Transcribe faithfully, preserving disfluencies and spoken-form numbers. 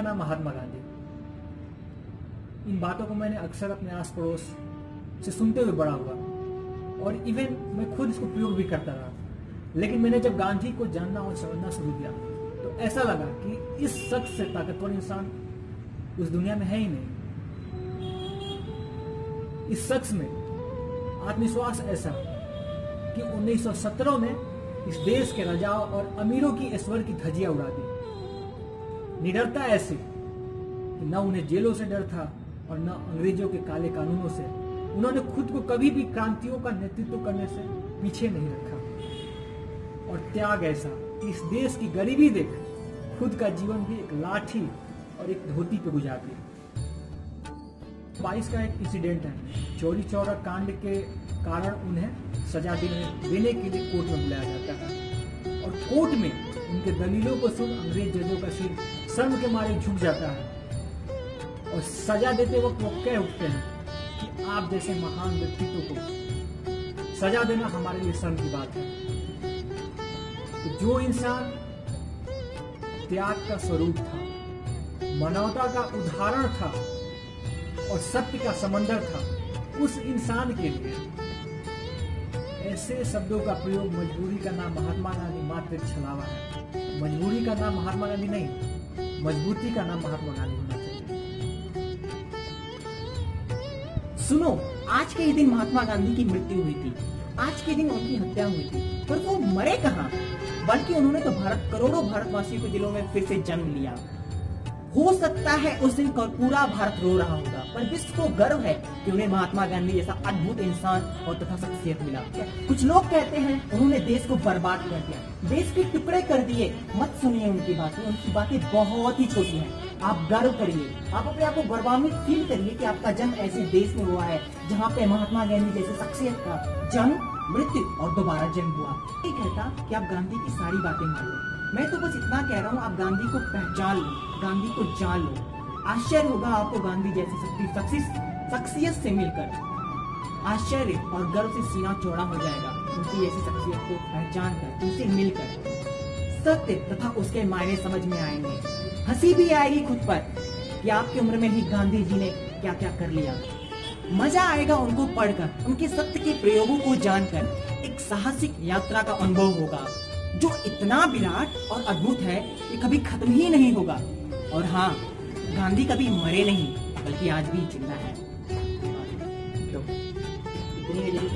नाम महात्मा गांधी। इन बातों को मैंने अक्सर अपने आस पड़ोस से सुनते हुए बड़ा हुआ और इवन मैं खुद इसको प्रयोग भी करता रहा। लेकिन मैंने जब गांधी को जानना और समझना शुरू किया तो ऐसा लगा कि इस शख्स से ताकतवर इंसान उस दुनिया में है ही नहीं। इस शख्स में आत्मविश्वास ऐसा कि उन्नीस सौ सत्रह में इस देश के राजाओं और अमीरों की ऐश्वर्य की धज्जियां उड़ा दी। निडरता ऐसी कि न उन्हें जेलों से डर था और न अंग्रेजों के काले कानूनों से। उन्होंने खुद को कभी भी क्रांतियों का नेतृत्व करने से पीछे नहीं रखा। और त्याग ऐसा कि इस देश की गरीबी देख खुद का जीवन भी एक लाठी और एक धोती पे गुजार दिया। बाईस का एक इंसिडेंट है। चोरी चौरा कांड के कारण उन्हें सजा देने देने के लिए कोर्ट में बुलाया जाता है और कोर्ट में उनके दलीलों को सुन अंग्रेज जजों का सिर शर्म के मारे झुक जाता है और सजा देते वक्त वो कह उठते हैं कि आप जैसे महान व्यक्तित्व को सजा देना हमारे लिए शर्म की बात है। तो जो इंसान त्याग का स्वरूप था, मानवता का उदाहरण था और सत्य का समंदर था, उस इंसान के लिए ऐसे शब्दों का प्रयोग मजबूरी का नाम महात्मा गांधी मात्र एक छलावा है। मजबूरी का नाम महात्मा गांधी नहीं, मजबूती का नाम महात्मा गांधी होना चाहिए। सुनो, आज के ही दिन महात्मा गांधी की मृत्यु हुई थी। आज के दिन उनकी हत्या हुई थी, पर वो मरे कहाँ, बल्कि उन्होंने तो भारत करोड़ों भारतवासियों के दिलों में फिर से जन्म लिया। हो सकता है उस दिन पूरा भारत रो रहा होगा, पर विश्व को गर्व है कि उन्हें महात्मा गांधी जैसा अद्भुत इंसान और तथा शख्सियत मिला। कुछ लोग कहते हैं उन्होंने देश को बर्बाद कर दिया, देश के टुकड़े कर दिए। मत सुनिए उनकी बातें, उनकी बातें बहुत ही छोटी हैं। आप गर्व करिए, आप अपने आप को गौरवान्वित फील करिए कि आपका जन्म ऐसे देश में हुआ है जहाँ पे महात्मा गांधी जैसे शख्सियत का जन्म, मृत्यु और दोबारा जन्म हुआ। ये कहता कि आप गांधी की सारी बातें मान लो, मैं तो बस इतना कह रहा हूँ, आप गांधी को पहचान लो, गांधी को जान लो। आश्चर्य होगा आपको गांधी जैसी शख्सियत से मिलकर। आश्चर्य और गर्व से सीना चौड़ा हो जाएगा उनकी ऐसी शख्सियत को पहचान कर, उनसे मिलकर। सत्य तथा उसके मायने समझ में आएंगे। हंसी भी आएगी खुद पर कि आपकी उम्र में भी गांधी जी ने क्या क्या कर लिया। मजा आएगा उनको पढ़कर, उनके सत्य के प्रयोगों को जानकर। एक साहसिक यात्रा का अनुभव होगा जो इतना विराट और अद्भुत है कि कभी खत्म ही नहीं होगा। और हाँ, गांधी कभी मरे नहीं, बल्कि आज भी जिंदा है। तो इतनी